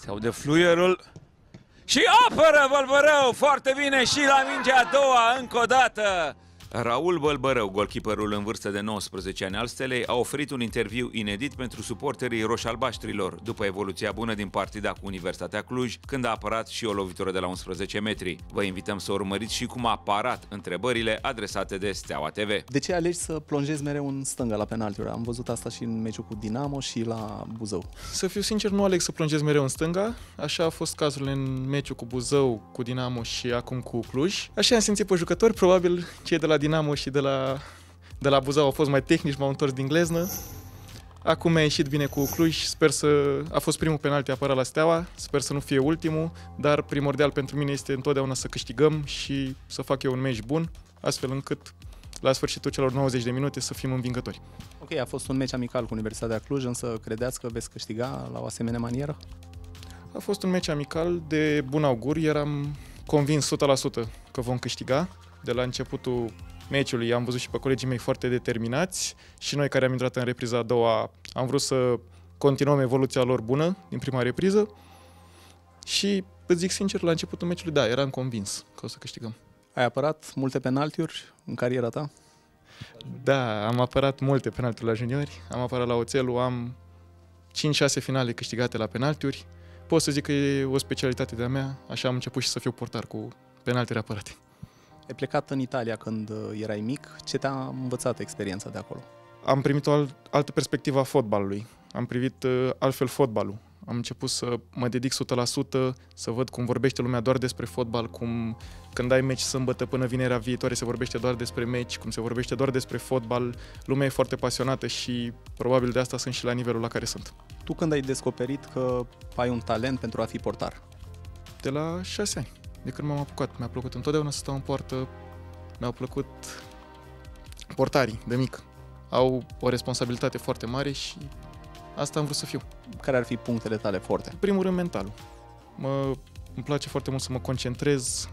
Se aude fluierul și apără Bălbărău foarte bine și la mingea a doua încă o dată. Raul Bălbărău, golkeeperul în vârstă de 19 ani al Stelei, a oferit un interviu inedit pentru suporterii roș-albaștrilor după evoluția bună din partida cu Universitatea Cluj, când a apărat și o lovitură de la 11 metri. Vă invităm să urmăriți și cum a parat întrebările adresate de Steaua TV. De ce alegi să plonjezi mereu în stânga la penaltiuri? Am văzut asta și în meciul cu Dinamo și la Buzău. Să fiu sincer, nu aleg să plonjez mereu în stânga. Așa a fost cazul în meciul cu Buzău, cu Dinamo și acum cu Cluj. Așa am simțit pe jucători, probabil cei de la Dinamo și de la Buzău au fost mai tehnici, m-au întors din gleznă. Acum mi-a ieșit bine cu Cluj, a fost primul penalti apărat la Steaua, sper să nu fie ultimul, dar primordial pentru mine este întotdeauna să câștigăm și să fac eu un meci bun, astfel încât la sfârșitul celor 90 de minute să fim învingători. Ok, a fost un meci amical cu Universitatea Cluj, însă credeați că veți câștiga la o asemenea manieră? A fost un meci amical de bun augur, eram convins 100% că vom câștiga. De la începutul meciului am văzut și pe colegii mei foarte determinați și noi care am intrat în repriza a doua am vrut să continuăm evoluția lor bună din prima repriză și, îți zic sincer, la începutul meciului, da, eram convins că o să câștigăm. Ai apărat multe penaltiuri în cariera ta? Da, am apărat multe penaltiuri la juniori, am apărat la Oțelu, am 5-6 finale câștigate la penaltiuri. Pot să zic că e o specialitate de-a mea, așa am început și să fiu portar cu penaltiuri apărate. Ai plecat în Italia când erai mic. Ce te-a învățat experiența de acolo? Am primit o altă perspectivă a fotbalului. Am privit altfel fotbalul. Am început să mă dedic 100%, să văd cum vorbește lumea doar despre fotbal, cum când ai meci sâmbătă până vinerea viitoare se vorbește doar despre meci, cum se vorbește doar despre fotbal. Lumea e foarte pasionată și probabil de asta sunt și la nivelul la care sunt. Tu când ai descoperit că ai un talent pentru a fi portar? De la 6 ani. De când m-am apucat, mi-a plăcut întotdeauna să stau în poartă, mi-au plăcut portarii de mic. Au o responsabilitate foarte mare și asta am vrut să fiu. Care ar fi punctele tale forte? În primul rând mentalul. Îmi place foarte mult să mă concentrez,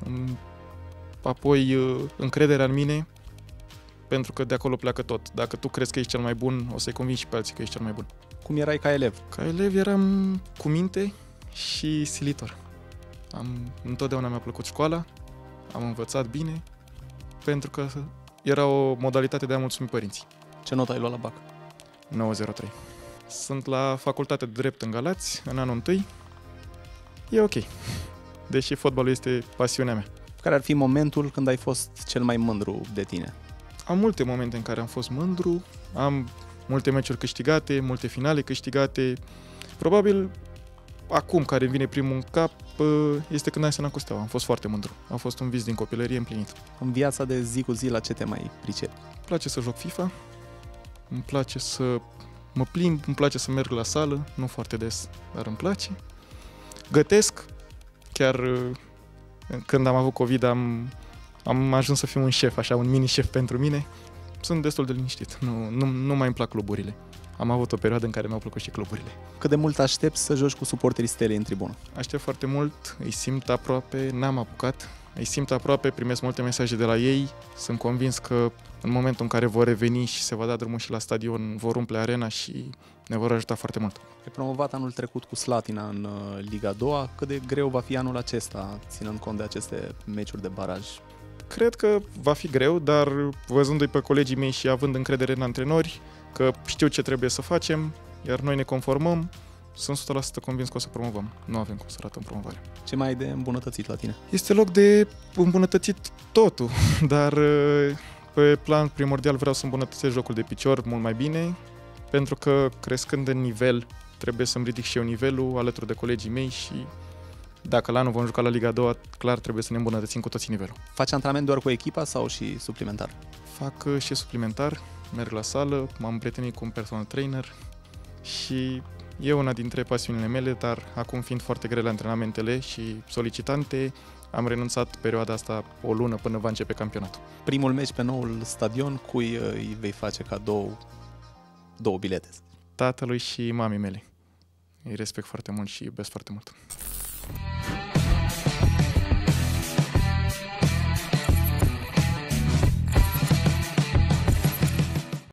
apoi încrederea în mine, pentru că de acolo pleacă tot. Dacă tu crezi că ești cel mai bun, o să-i convingi și pe alții că ești cel mai bun. Cum erai ca elev? Ca elev eram cu minte și silitor. Întotdeauna mi-a plăcut școala, am învățat bine, pentru că era o modalitate de a mulțumi părinții. Ce notă ai luat la BAC? 903. Sunt la facultate de drept în Galați, în anul 1. E ok, deși fotbalul este pasiunea mea. Care ar fi momentul când ai fost cel mai mândru de tine? Am multe momente în care am fost mândru, am multe meciuri câștigate, multe finale câștigate. Probabil acum care îmi vine primul în cap este când am semnat cu Steaua. Am fost foarte mândru. A fost un vis din copilărie împlinit. În viața de zi cu zi, la ce te mai pricepi? Îmi place să joc FIFA, îmi place să mă plimb, îmi place să merg la sală, nu foarte des, dar îmi place. Gătesc, chiar când am avut COVID am ajuns să fiu un șef, așa, un mini-șef pentru mine. Sunt destul de liniștit, nu mai îmi plac cluburile. Am avut o perioadă în care mi-au plăcut și cluburile. Cât de mult aștepți să joci cu suporterii Stelei în tribună? Aștept foarte mult, îi simt aproape, n-am apucat. Îi simt aproape, primesc multe mesaje de la ei. Sunt convins că în momentul în care vor reveni și se va da drumul și la stadion, vor umple arena și ne vor ajuta foarte mult. Ai promovat anul trecut cu Slatina în Liga 2. Cât de greu va fi anul acesta, ținând cont de aceste meciuri de baraj? Cred că va fi greu, dar văzându-i pe colegii mei și având încredere în antrenori, că știu ce trebuie să facem, iar noi ne conformăm, sunt 100% convins că o să promovăm. Nu avem cum să ratăm promovarea. Ce mai ai de îmbunătățit la tine? Este loc de îmbunătățit totul, dar pe plan primordial vreau să îmbunătățesc jocul de picior mult mai bine, pentru că crescând în nivel, trebuie să-mi ridic și eu nivelul alături de colegii mei și dacă la anul vom juca la Liga 2, clar trebuie să ne îmbunătățim cu toții nivelul. Faci antrenament doar cu echipa sau și suplimentar? Fac și suplimentar, merg la sală, m-am împrietenit cu un personal trainer și e una dintre pasiunile mele, dar acum fiind foarte grele antrenamentele și solicitante, am renunțat perioada asta o lună până va începe campionatul. Primul meci pe noul stadion, cui îi vei face cadou două bilete? Tatălui și mamei mele. Îi respect foarte mult și iubesc foarte mult.